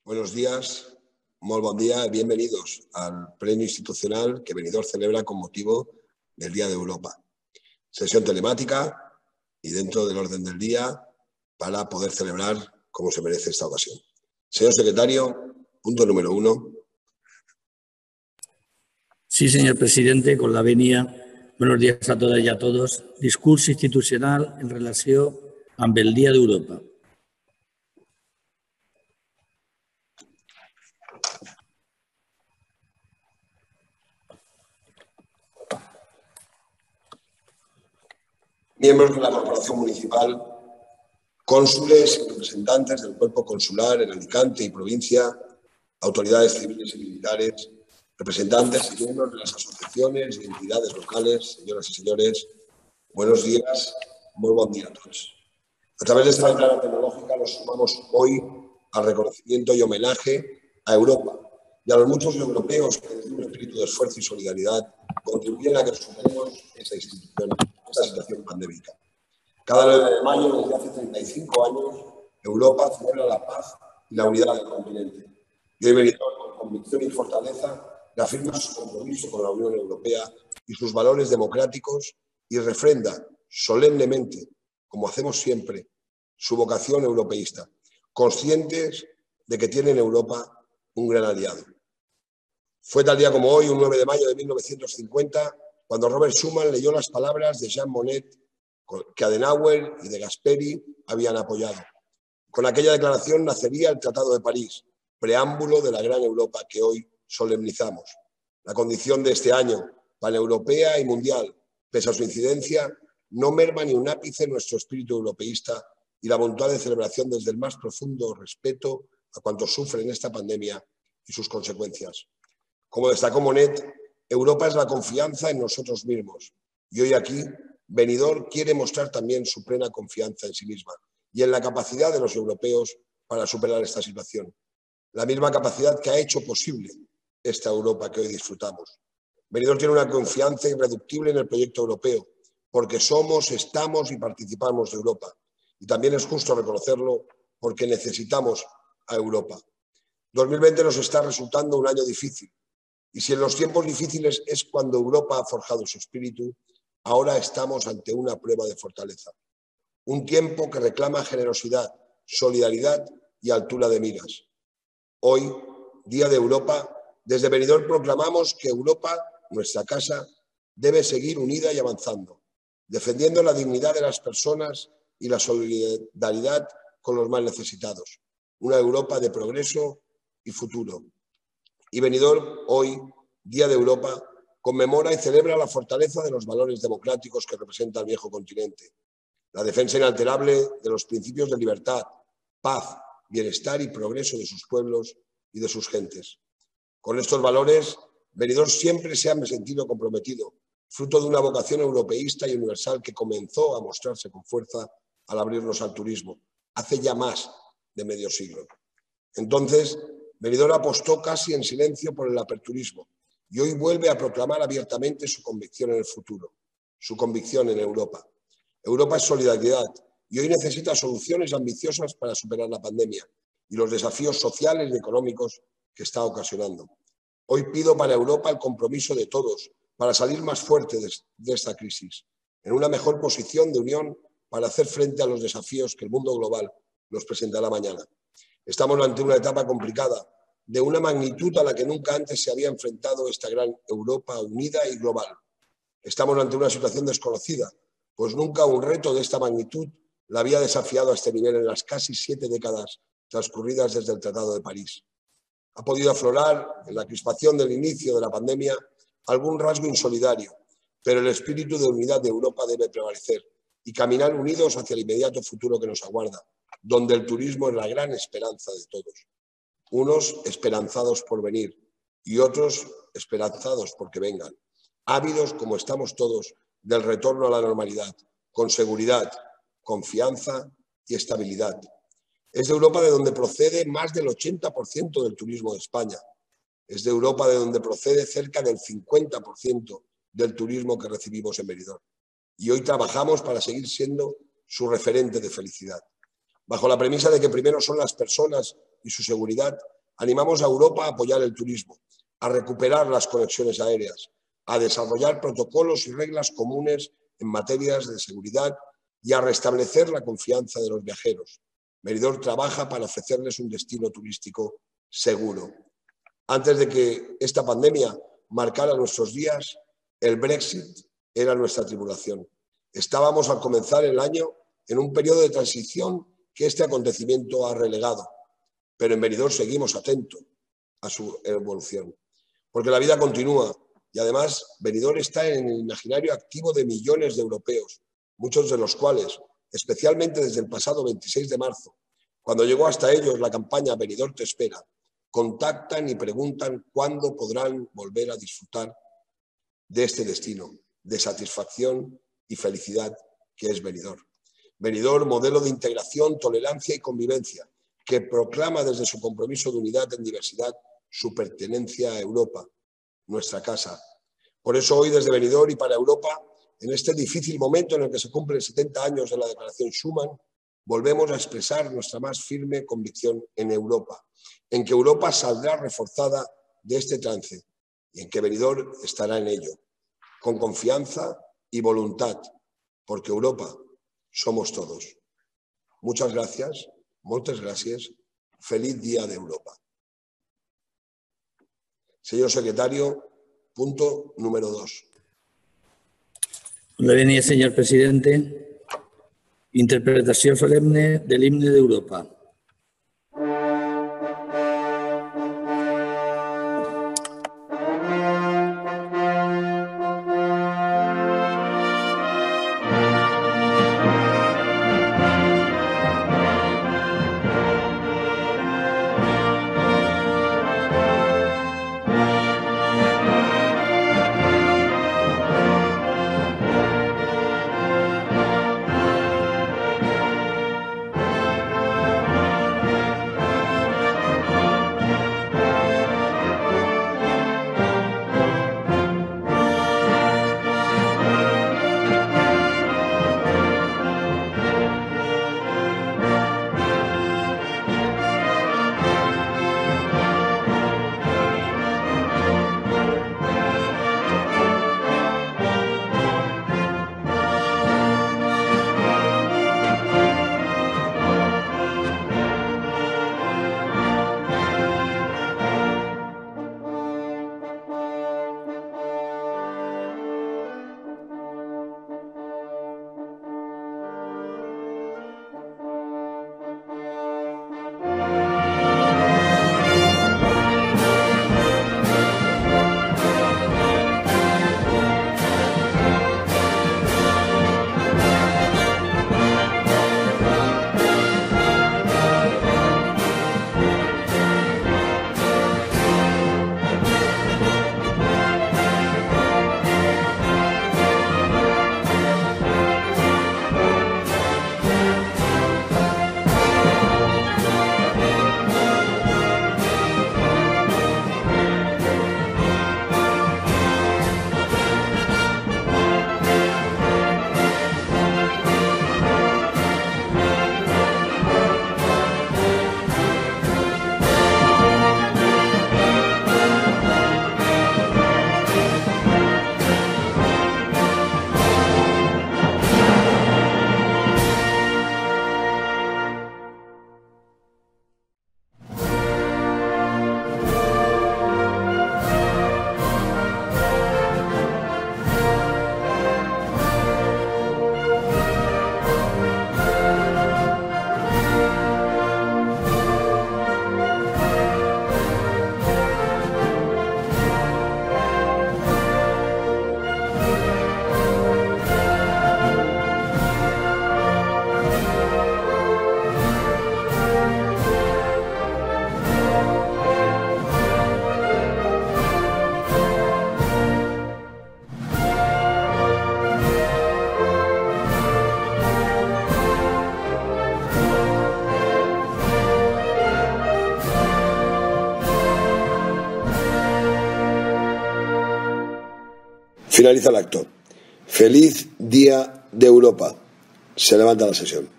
Buenos días, molt bon dia, bienvenidos al pleno institucional que Benidorm celebra con motivo del Día de Europa. Sesión telemática y dentro del orden del día para poder celebrar como se merece esta ocasión. Señor secretario, punto número 1. Sí, señor presidente, con la venia. Buenos días a todas y a todos. Discurs institucional en relació amb el Dia d'Europa. Miembros de la Corporación Municipal, cónsules y representantes del cuerpo consular en Alicante y provincia, autoridades civiles y militares, representantes y miembros de las asociaciones y entidades locales, señoras y señores, buenos días, muy buen día a todos. A través de esta ventana tecnológica nos sumamos hoy al reconocimiento y homenaje a Europa y a los muchos europeos que desde un espíritu de esfuerzo y solidaridad contribuyen a que superemos esta situación pandémica. Cada 9 de mayo, desde hace 35 años, Europa celebra la paz y la unidad del continente. Y hoy Benidorm, con convicción y fortaleza, reafirma su compromiso con la Unión Europea y sus valores democráticos y refrenda solemnemente, como hacemos siempre, su vocación europeísta, conscientes de que tiene en Europa un gran aliado. Fue tal día como hoy, un 9 de mayo de 1950, cuando Robert Schuman leyó las palabras de Jean Monnet que Adenauer y de Gasperi habían apoyado. Con aquella declaración nacería el Tratado de París, preámbulo de la gran Europa que hoy solemnizamos. La condición de este año, paneuropea y mundial, pese a su incidencia, no merma ni un ápice nuestro espíritu europeísta y la voluntad de celebración desde el más profundo respeto a cuantos sufren esta pandemia y sus consecuencias. Como destacó Monnet, Europa es la confianza en nosotros mismos. Y hoy aquí, Benidorm quiere mostrar también su plena confianza en sí misma y en la capacidad de los europeos para superar esta situación. La misma capacidad que ha hecho posible esta Europa que hoy disfrutamos. Benidorm tiene una confianza irreductible en el proyecto europeo, porque somos, estamos y participamos de Europa. Y también es justo reconocerlo porque necesitamos a Europa. 2020 nos está resultando un año difícil. Y si en los tiempos difíciles es cuando Europa ha forjado su espíritu, ahora estamos ante una prueba de fortaleza. Un tiempo que reclama generosidad, solidaridad y altura de miras. Hoy, Día de Europa, desde Benidorm proclamamos que Europa, nuestra casa, debe seguir unida y avanzando, defendiendo la dignidad de las personas y la solidaridad con los más necesitados. Una Europa de progreso y futuro. Y Benidorm, hoy, Día de Europa, conmemora y celebra la fortaleza de los valores democráticos que representa el viejo continente. La defensa inalterable de los principios de libertad, paz, bienestar y progreso de sus pueblos y de sus gentes. Con estos valores, Benidorm siempre se ha sentido comprometido, fruto de una vocación europeísta y universal que comenzó a mostrarse con fuerza al abrirnos al turismo, hace ya más de medio siglo. Entonces, Benidorm apostó casi en silencio por el aperturismo y hoy vuelve a proclamar abiertamente su convicción en el futuro, su convicción en Europa. Europa es solidaridad y hoy necesita soluciones ambiciosas para superar la pandemia y los desafíos sociales y económicos que está ocasionando. Hoy pido para Europa el compromiso de todos para salir más fuerte de esta crisis, en una mejor posición de unión para hacer frente a los desafíos que el mundo global nos presentará mañana. Estamos ante una etapa complicada, de una magnitud a la que nunca antes se había enfrentado esta gran Europa unida y global. Estamos ante una situación desconocida, pues nunca un reto de esta magnitud la había desafiado a este nivel en las casi 7 décadas transcurridas desde el Tratado de París. Ha podido aflorar en la crispación del inicio de la pandemia algún rasgo insolidario, pero el espíritu de unidad de Europa debe prevalecer y caminar unidos hacia el inmediato futuro que nos aguarda, donde el turismo es la gran esperanza de todos. Unos esperanzados por venir y otros esperanzados porque vengan, ávidos como estamos todos del retorno a la normalidad, con seguridad, confianza y estabilidad. Es de Europa de donde procede más del 80% del turismo de España. Es de Europa de donde procede cerca del 50% del turismo que recibimos en Benidorm. Y hoy trabajamos para seguir siendo su referente de felicidad. Bajo la premisa de que primero son las personas y su seguridad, Animamos a Europa a apoyar el turismo, a recuperar las conexiones aéreas, a desarrollar protocolos y reglas comunes en materias de seguridad y a restablecer la confianza de los viajeros. Benidorm trabaja para ofrecerles un destino turístico seguro. Antes de que esta pandemia marcara nuestros días, el Brexit era nuestra tribulación. Estábamos al comenzar el año en un periodo de transición que este acontecimiento ha relegado, pero en Benidorm seguimos atentos a su evolución, porque la vida continúa y además Benidorm está en el imaginario activo de millones de europeos, muchos de los cuales, especialmente desde el pasado 26 de marzo, cuando llegó hasta ellos la campaña Benidorm te espera, contactan y preguntan cuándo podrán volver a disfrutar de este destino de satisfacción y felicidad que es Benidorm. Benidorm, modelo de integración, tolerancia y convivencia, que proclama desde su compromiso de unidad en diversidad su pertenencia a Europa, nuestra casa. Por eso hoy desde Benidorm y para Europa, en este difícil momento en el que se cumplen 70 años de la Declaración Schuman, volvemos a expresar nuestra más firme convicción en Europa, en que Europa saldrá reforzada de este trance y en que Benidorm estará en ello, con confianza y voluntad, porque Europa somos todos. Muchas gracias, moltes gràcies. Feliz Día de Europa. Señor secretario, punto número 2. La venia, señor presidente. Interpretació solemne de l'himne d'Europa. Finaliza el acto. Feliz Día de Europa. Se levanta la sesión.